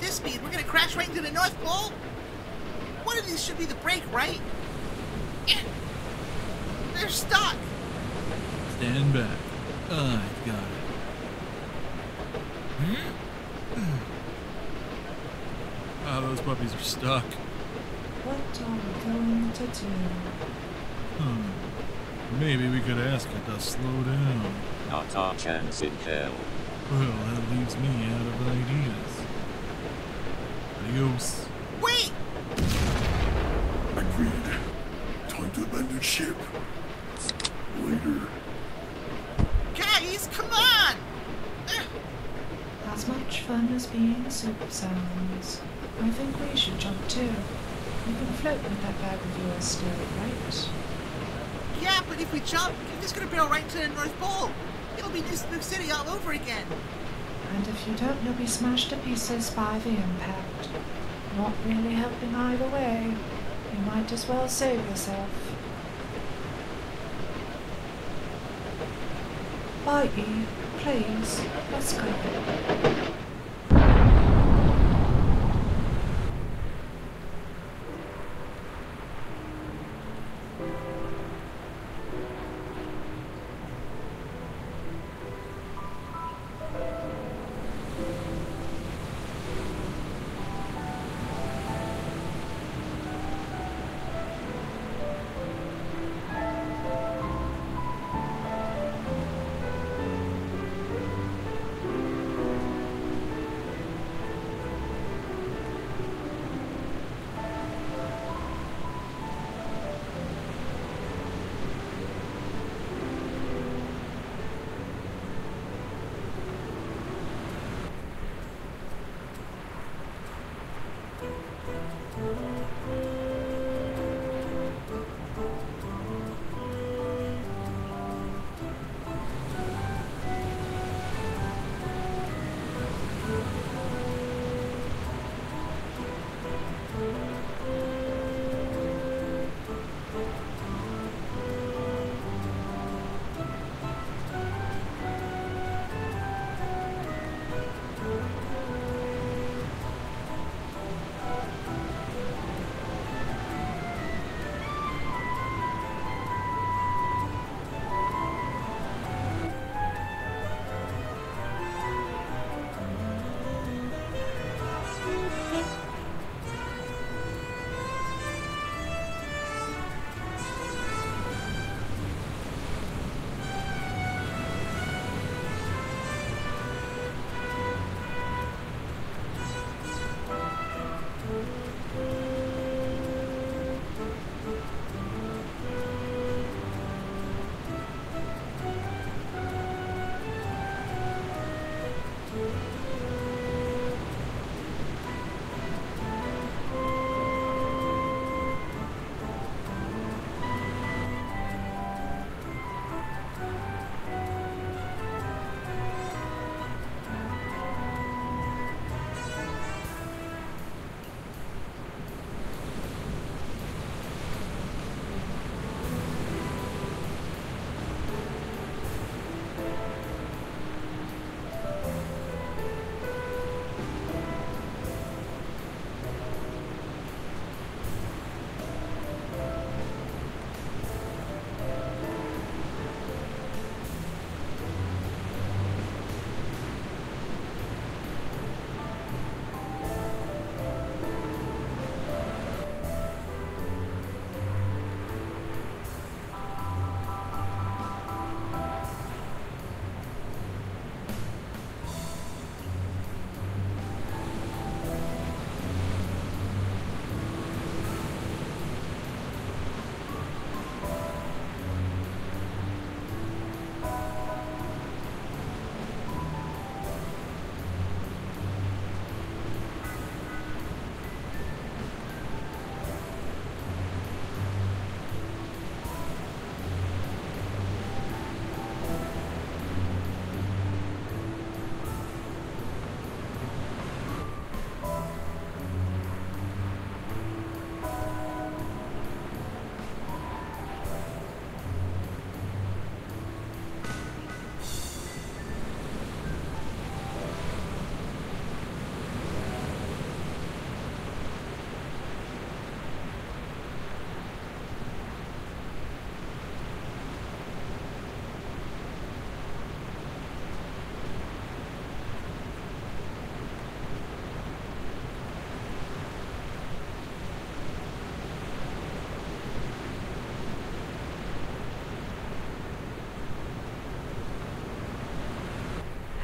this speed, we're gonna crash right into the North Pole? One of these should be the brake, right? They're stuck. Stand back. I've got it. Ah, those puppies are stuck. What are we going to do? Maybe we could ask it to slow down. Not a chance in hell. Well, that leaves me out of ideas. Adios. Wait! Agreed. Time to abandon ship. Later. Guys, come on! As much fun as being super sounds. I think we should jump too. You can float with that bag of yours still, right? Yeah, but if we jump, we're just gonna barrel right into the North Pole. It'll be New Spook City all over again. And if you don't, you'll be smashed to pieces by the impact. Not really helping either way. You might as well save yourself. Bitey, please, let's go.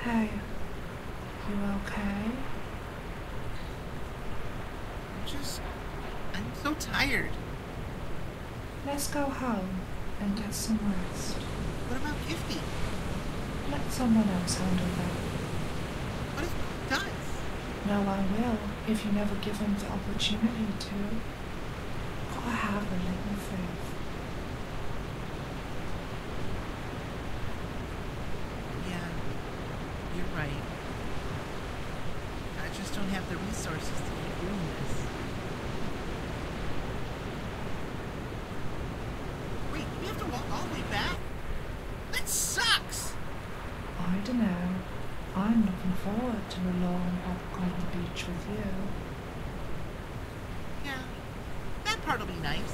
Hey, you okay? I'm so tired. Let's go home and get some rest. What about Gifty? Let someone else handle that. What if he does? No, I will, if you never give him the opportunity to. Gotta have a little faith. Yeah, you're right. I just don't have the resources to keep doing this. Wait, we have to walk all the way back? That sucks! I dunno. I'm looking forward to a long walk on the beach with you. Yeah, that part'll be nice.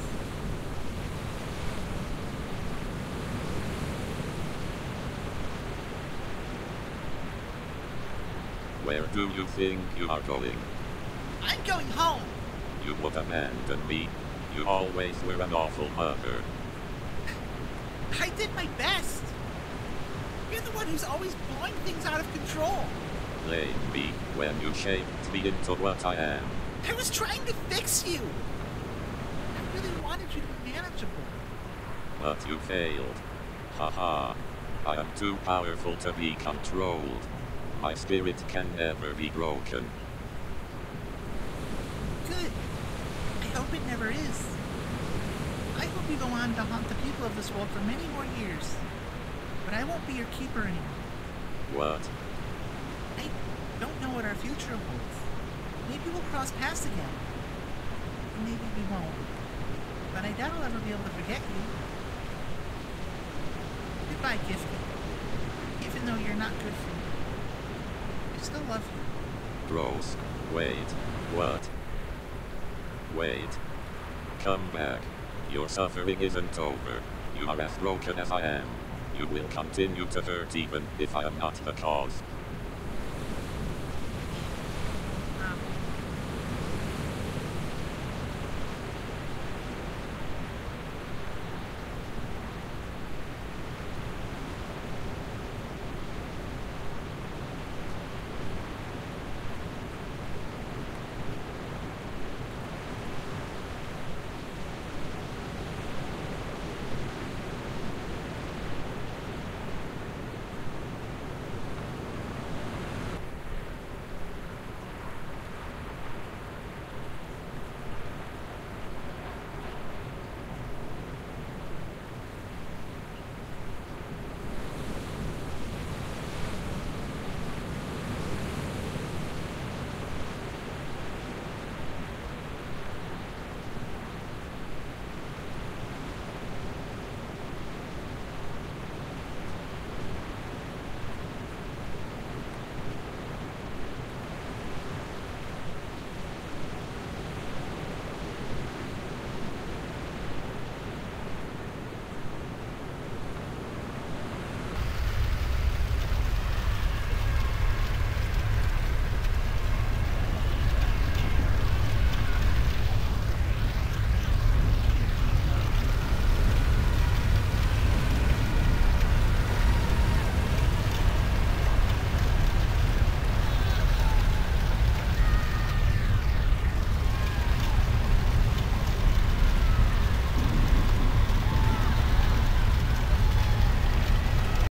Where do you think you are going? I'm going home! You would abandon me. You always were an awful mother. I did my best! You're the one who's always blowing things out of control! Blame me when you shaped me into what I am. I was trying to fix you! I really wanted you to be manageable. But you failed. Haha. I am too powerful to be controlled. My spirit can never be broken. Good. I hope it never is. I hope you go on to haunt the people of this world for many more years. But I won't be your keeper anymore. What? I don't know what our future holds. Maybe we'll cross paths again. Maybe we won't. But I doubt I'll ever be able to forget you. Goodbye, Gifty. Even though you're not good for me, I still love you. Rose. Wait. What? Wait. Come back. Your suffering isn't over. You are as broken as I am. You will continue to hurt even if I am not the cause.